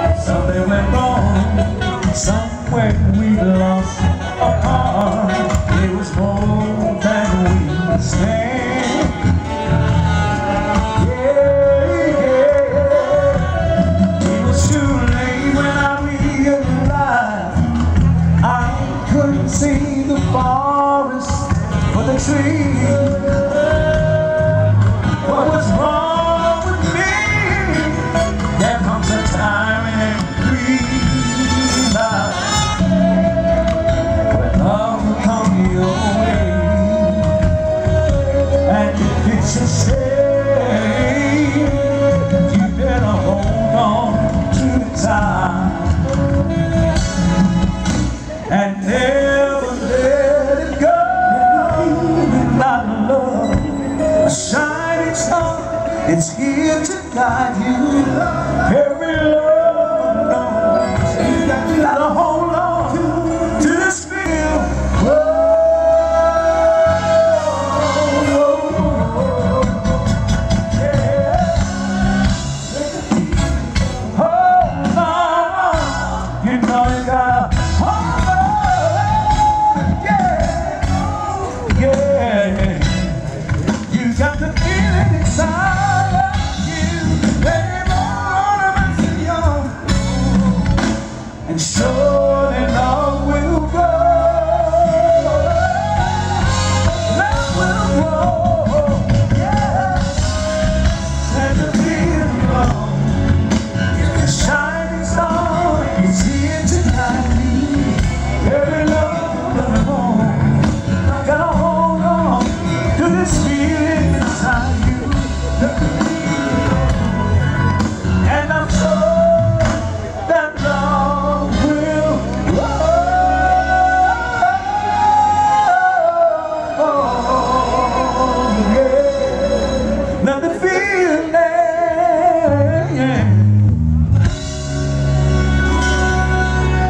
Something went wrong. Somewhere we lost our heart. It was more than we could stand. Yeah. It was too late when I realized I couldn't see the forest for the trees. What was wrong with me? There comes a time and when love will come your way, and if it's a shame, you better hold on to the time and never let it go. Without love, a shining star, it's here to guide you. Every love knows you gotta hold on to this feel. Whoa, yeah. Hold on, you know you gotta hold on, yeah, yeah. You got the feeling inside of you, baby, all of us are young, and so